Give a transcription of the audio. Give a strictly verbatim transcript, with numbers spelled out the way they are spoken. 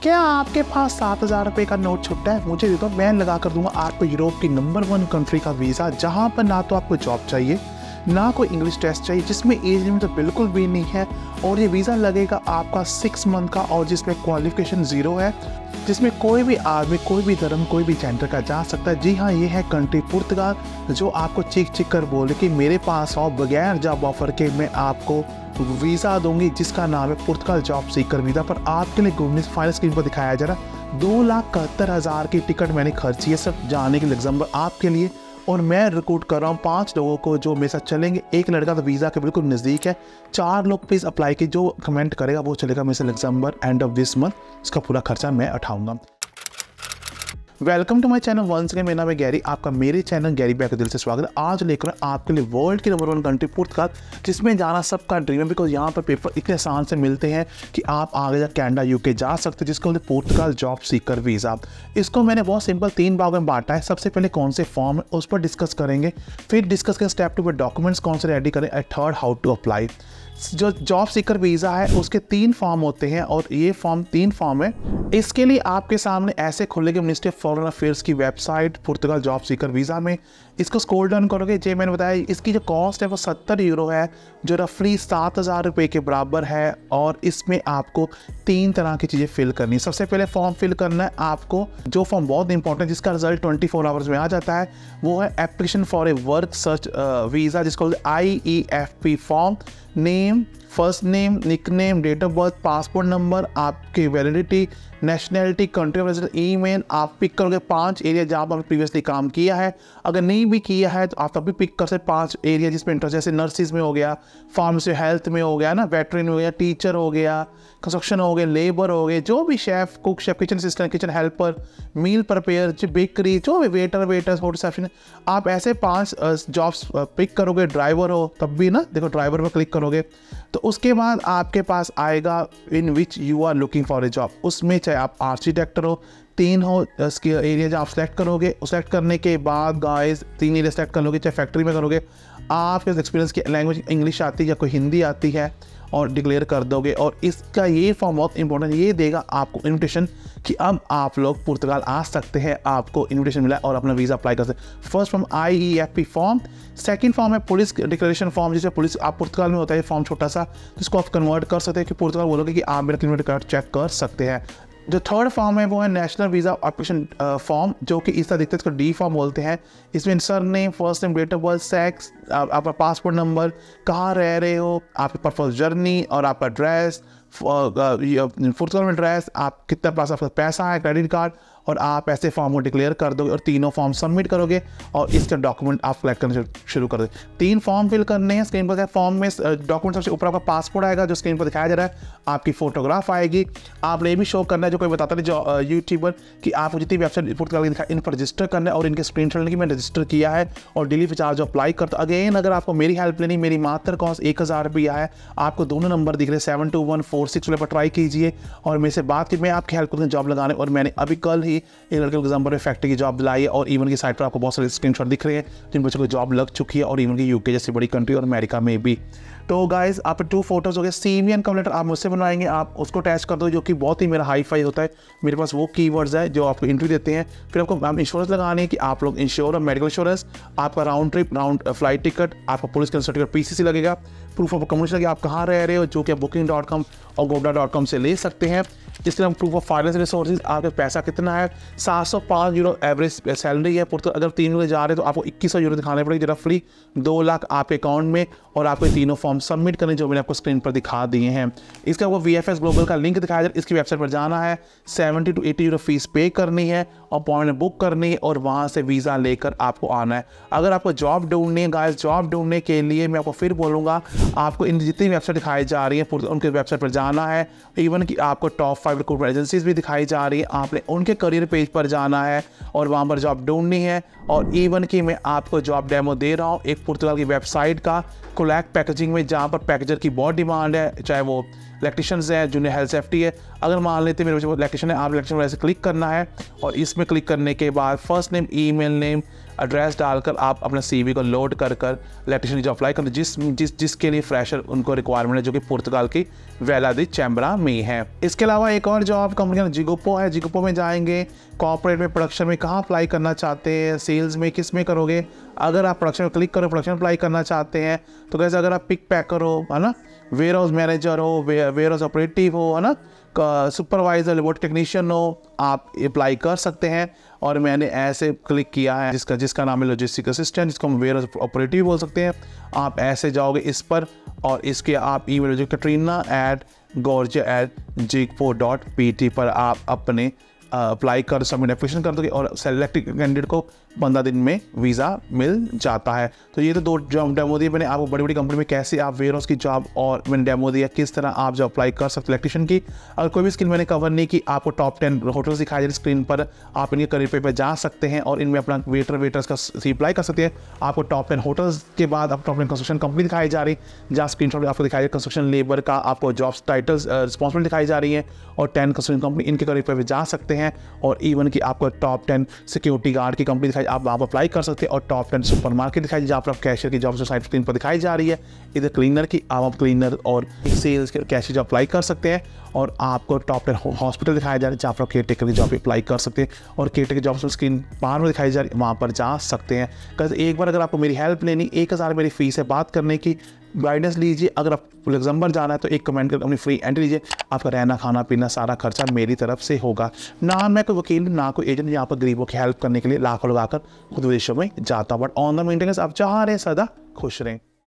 क्या आपके पास सात हज़ार रुपये का नोट छुट्टा है? मुझे दे दो, मैं लगा कर दूंगा आपको यूरोप की नंबर वन कंट्री का वीज़ा, जहाँ पर ना तो आपको जॉब चाहिए, ना कोई इंग्लिश टेस्ट चाहिए, जिसमें एज लिमिट तो बिल्कुल भी नहीं है, और ये वीज़ा लगेगा आपका सिक्स मंथ का, और जिसमें क्वालिफिकेशन ज़ीरो है, जिसमें कोई भी आदमी, कोई भी धर्म, कोई भी जेंडर का जा सकता है। जी हाँ, ये है कंट्री पुर्तगाल, जो आपको चीख चीख कर बोले कि मेरे पास आओ, बगैर जॉब ऑफर के मैं आपको वीज़ा दूंगी, जिसका नाम है पुर्तगाल जॉब सीकर वीज़ा। पर आपके लिए घूमने फाइनल स्क्रीन पर दिखाया जा रहा दो लाख इकहत्तर हज़ार की टिकट मैंने खर्ची है सिर्फ जाने के लग्जमबर्ग आपके लिए, और मैं रिक्रूट कर रहा हूँ पांच लोगों को जो मेरे साथ चलेंगे। एक लड़का तो वीज़ा के बिल्कुल नज़दीक है, चार लोग प्लीज़ अप्लाई की, जो कमेंट करेगा वो चलेगा मेरे से Luxembourg end of this month, इसका पूरा खर्चा मैं उठाऊंगा। Welcome to my channel once again, मेरा नाम है गैरी, आपका मेरे चैनल गैरी बैक दिल से स्वागत है। आज लेकर आपके लिए वर्ल्ड की नंबर वन कंट्री पुर्तगाल, जिसमें जाना सबका ड्रीम है, बिकॉज यहाँ पर पेपर इतने आसान से मिलते हैं कि आप आगे जा कनाडा यूके जा सकते हैं, जिसको बोलते पुर्तगाल जॉब सीकर वीज़ा। इसको मैंने बहुत सिंपल तीन भागों में बांटा है। सबसे पहले कौन से फॉर्म है उस पर डिस्कस करेंगे, फिर डिस्कस करें स्टेप टू पर डॉक्यूमेंट्स कौन से रेडी करें, and third how to apply. जो जॉब सीकर वीज़ा है उसके तीन फॉर्म होते हैं, और ये फॉर्म तीन फॉर्म है। इसके लिए आपके सामने ऐसे खुलेगी मिनिस्ट्री ऑफ फॉरेन अफेयर्स की वेबसाइट पुर्तगाल जॉब सीकर वीज़ा में। इसको स्क्रॉल डाउन करोगे, जो मैंने बताया इसकी जो कॉस्ट है वो सत्तर यूरो है, जो रफली सात हज़ार रुपये के बराबर है, और इसमें आपको तीन तरह की चीज़ें फिल करनी है। सबसे पहले फॉर्म फिल करना है आपको, जो फॉर्म बहुत इंपॉर्टेंट है, जिसका रिजल्ट ट्वेंटी फोर आवर्स में आ जाता है, वो है application for a work search visa, जिसको I E F P form. Name, first name, nick name, date of birth, passport number, आपकी validity, nationality, country of residence, email. आप pick करोगे पांच एरिया जहाँ पर आपने प्रीवियसली काम किया है। अगर नहीं भी किया है तो आप तब भी पिक कर सकते पांच एरिया जिसमें इंटरेस्ट, जैसे नर्सिस में हो गया, फार्मेसी हेल्थ में हो गया ना, वेटरनरी में हो गया, टीचर हो गया, कंस्ट्रक्शन हो गया, लेबर हो गए, जो भी chef, cook, chef, kitchen assistant, kitchen helper, meal prepare, जो बेकरी, जो भी वेटर वेटर्स होटल रिसेप्शन, आप ऐसे पांच जॉब्स पिक करोगे। ड्राइवर हो तब भी ना, देखो ड्राइवर पर क्लिक करोगे तो उसके बाद आपके पास आएगा in which you are looking for a job. उसमें चाहे आप आर्किटेक्टर हो, तीन हो इसके एरिया जो आप सेलेक्ट करोगे। सेलेक्ट करने के बाद गाइस तीन एरिया सेलेक्ट कर लोगे, चाहे फैक्ट्री में करोगे, आपके एक्सपीरियंस की लैंग्वेज इंग्लिश आती है या कोई हिंदी आती है, और डिक्लेयर कर दोगे। और इसका ये फॉर्म बहुत इंपॉर्टेंट, ये देगा आपको इन्विटेशन कि अब आप लोग पुर्तगाल आ सकते हैं, आपको इन्विटेशन मिला और अपना वीज़ा अप्लाई कर सकते हैं। First form I E F P form. Second form है पुलिस डिक्लेरेशन फॉर्म, जिसमें पुलिस आप पुर्तगाल में होता है फॉर्म छोटा सा, जिसको आप कन्वर्ट कर सकते हैं कि पुर्तगाल बोलोगे कि आप मेरा क्रिमिनल रिकॉर्ड चेक कर सकते हैं। जो थर्ड फॉर्म है वो है नेशनल वीज़ा एप्लीकेशन फॉर्म, जो कि इस तरह दिखता है, इसको डी फॉर्म बोलते हैं। इसमें surname, first name, date of birth, sex, आपका पासपोर्ट नंबर, कहाँ रह रहे हो, आपकी पर्पस जर्नी, और आपका एड्रेस, पुर्तगाल में एड्रेस, आप कितना पास आपका पैसा है, क्रेडिट कार्ड, और आप ऐसे फॉर्म को डिक्लेयर कर दोगे और तीनों फॉर्म सबमिट करोगे, और इसका डॉक्यूमेंट आप कलेक्ट करना शुरू कर दोगे। तीन फॉर्म फिल करने हैं। स्क्रीन पर फॉर्म में डॉक्यूमेंट सबसे ऊपर आपका पासपोर्ट आएगा, जो स्क्रीन पर दिखाया जा रहा है, आपकी फोटोग्राफ आएगी। आपने ये भी शो करना है, जो कोई बताता नहीं जो यूट्यूबर, कि आपको जितनी वेबसाइट पुर्तगाल की दिखाई इन पर रजिस्टर करना है, और इनके स्क्रीन शॉट लेने की मैं रजिस्टर किया है, और डिलीवरी चार्ज अप्लाई करता। अगेन अगर आपको मेरी हेल्प लेनी, मेरी मात्र कॉस्ट एक हज़ार रुपया है। आपको दोनों नंबर दिख रहे, seven two one four six पर ट्राई कीजिए और मेरे से बात की, मैं आपकी हेल्प करूँगा जॉब लगाने। और मैंने अभी कल ही एक लड़के नंबर पे फैक्ट्री की जॉब दिलाई है, और इवन की साइट पर आपको बहुत सारे स्क्रीनशॉट दिख रहे हैं जिन बच्चों को जॉब लग चुकी है, और इवन की यूके जैसी बड़ी कंट्री और अमेरिका में भी। तो गाइस आप टू फोटोज हो गए। सीवी एंड कवर लेटर आप मुझसे बनवाएंगे, आप उसको अटैच कर दो, जो कि बहुत ही मेरा हाई फाई होता है। मेरे पास वो कीवर्ड्स है जो आपको इंटरव्यू देते हैं। फिर आपको इंश्योरेंस लगाने है कि आप लोग इंश्योर और मेडिकल इंश्योरेंस, आपका round trip round flight ticket, आपका पुलिस का सर्टिफिकेट पीसीसी लगेगा, प्रूफ ऑफ कम्युनिकेशन आप कहाँ रह रहे हो, जो कि आप बुकिंग डॉट कॉम और गोवडा डॉट कॉम से ले सकते हैं। इसके अलावा प्रूफ ऑफ फाइनेंस रिसोर्सेज, आपका पैसा कितना है, सात सौ पाँच यूरो एवरेज सैलरी है पुर्तगाल। अगर तीन यूरो जा रहे हैं तो आपको इक्कीस सौ यूरो दिखाने पड़ेगी, रफली दो लाख आपके अकाउंट में, और आपको तीनों फॉर्म सबमिट करने जो मैंने आपको स्क्रीन पर दिखा दिए हैं। इसका आपको वी एफ एस ग्लोबल का लिंक दिखाया जाए, इसकी वेबसाइट पर जाना है, seventy two eighty euro fees pay करनी है, अपॉइंटमेंट बुक करनी है, और वहाँ से वीज़ा लेकर आपको आना है। अगर आपको जॉब ढूंढनी है गाइस, जॉब ढूंढने के लिए मैं आपको फिर बोलूँगा, आपको इन जितनी वेबसाइट दिखाई जा रही है उनके वेबसाइट पर जाना है। इवन कि आपको टॉप फाइव रिक्रूटमेंट एजेंसीज भी दिखाई जा रही है, आपने उनके करियर पेज पर जाना है और वहाँ पर जॉब ढूंढनी है। और इवन कि मैं आपको जॉब डेमो दे रहा हूँ एक पुर्तगाल की वेबसाइट का, कोलैक पैकेजिंग में, जहाँ पर पैकेजर की बहुत डिमांड है, चाहे वो इलेक्ट्रिशियंस है, जूनियर हेल्थ सेफ्टी है। अगर मान लेते मेरे बच्चे इलेक्ट्रिशियन है, आप इलेक्ट्रिशियन वैसे क्लिक करना है और इसमें क्लिक करने के बाद first name, email name, address डालकर आप अपना सीवी को लोड कर कर इलेक्ट्रिशियन की जॉब अप्लाई करते जिस जिस जिसके लिए फ्रेशर उनको रिक्वायरमेंट है, जो कि पुर्तगाल की वेला दी चैम्बरा में है। इसके अलावा एक और जॉब कंपनी का जिगोपो है। जिगोपो में जाएंगे, कॉर्पोरेट में, प्रोडक्शन में कहाँ अप्लाई करना चाहते हैं, सेल्स में, किस में करोगे। अगर आप प्रोडक्शन में क्लिक करो, प्रोडक्शन अप्लाई करना चाहते हैं तो कैसे, अगर आप पिक पैकर हो, है ना, वेयर हाउस मैनेजर हो, वेयर हाउस ऑपरेटिव हो, है ना, सुपरवाइजर, लेबोरेटरी टेक्नीशियन हो, आप अप्लाई कर सकते हैं। और मैंने ऐसे क्लिक किया है जिसका जिसका नाम है लॉजिस्टिक असिस्टेंट, जिसको हम वेयर हाउस ऑपरेटिव बोल सकते हैं। आप ऐसे जाओगे इस पर और इसके आप ई मेल कटरीना एट गोर्जे एट जिगपो डॉट पी टी पर आप अपने अप्लाई कर सबमिट एप्लीकेशन कर दोगे और सेलेक्ट कैंडिडेट को पंद्रह दिन में वीज़ा मिल जाता है। तो ये तो दो जॉब डेमो दिए मैंने आपको, बड़ी बड़ी कंपनी में कैसे आप वेयर हाउस की जॉब, और मैंने डेमो दिया किस तरह आप जॉब अप्लाई कर सकते इलेक्ट्रिशियन की। अगर कोई भी स्किल मैंने कवर नहीं की, आपको टॉप टेन होटल्स दिखाई दे स्क्रीन पर, आप इनके करियर पे, पे जा सकते हैं और इनमें अपना वेटर वेटर्स का सी अप्लाई कर सकते हैं। आपको टॉप टेन होटल्स के बाद आप टॉप टेन कंस्ट्रक्शन कंपनी दिखाई जा रही, जहाँ स्क्रीन शॉट आपको दिखाई कंस्ट्रक्शन लेबर का आपको जॉब्स टाइटल्स रिस्पॉन्सिबिलिटी दिखाई जा रही है, और टेन कंस्ट्रक्शन कंपनी इनके करियर पे जा सकते हैं। और इवन की आपको टॉप टेन सिक्योरिटी गार्ड की कंपनी दिखाई, आप वहाँ पर अप्लाई कर सकते हैं। और टॉप टेन सुपर मार्केट दिखाई, जहाँ पर आप कैशियर की जॉब जो साइड स्क्रीन पर दिखाई जा रही है। इधर क्लीनर की, आप क्लीनर और सेल्स के कैशियर जॉब अप्लाई कर सकते हैं। और आपको टॉप टेन हॉस्पिटल दिखाया जा रहा है, जहाँ पर आप केयर टेकर की जॉब अप्लाई कर सकते हैं। और केयर टेकर जॉब स्क्रीन बाहर में दिखाई जा रही है, वहाँ पर जा सकते हैं। कल एक बार अगर आपको मेरी हेल्प लेनी, एक हज़ार मेरी फीस है बात करने की, गाइडेंस लीजिए। अगर आप लग्जमबर्ग जाना है तो एक कमेंट कर अपनी फ्री एंट्री लीजिए, आपका रहना, खाना पीना सारा खर्चा मेरी तरफ से होगा। ना मैं कोई वकील, ना कोई एजेंट, यहाँ पर गरीबों की हेल्प करने के लिए लाखों लगाकर खुद विदेशों में जाता। बट ऑन द मेंटेनेंस आप जहाँ रहें सदा खुश रहें।